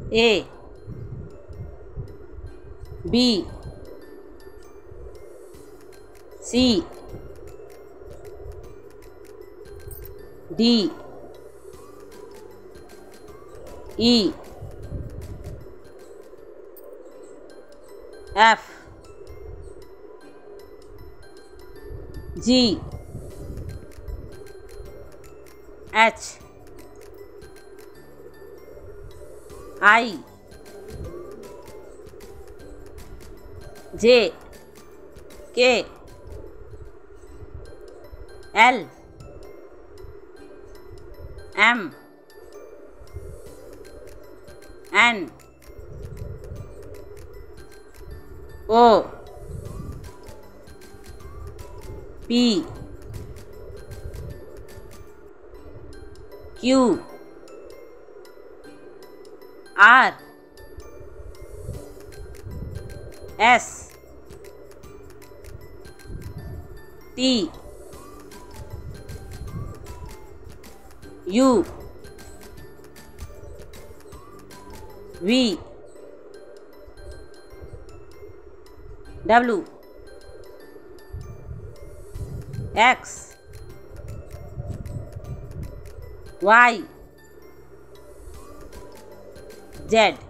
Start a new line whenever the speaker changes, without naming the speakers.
A B C D E F G H I J K L M N O P Q R S T U V W X Y Z.